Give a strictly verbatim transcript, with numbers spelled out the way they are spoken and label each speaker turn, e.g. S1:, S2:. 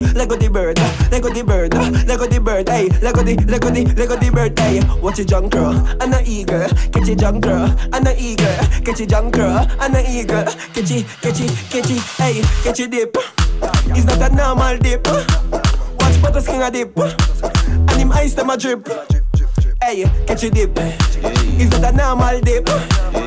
S1: Lego the bird, Lego the bird, Lego the bird, hey, Lego the, Lego the, Lego the bird, hey. Watch it junk girl, and a eagle, catch it junk girl, and a eagle, catch it junk girl, and a eagle, catch it, catch it, catch it, hey, catch it dip. It's not a normal dip. Watch Butters King a dip, and him ice them a drip. Hey, catch it dip. It's not a normal dip.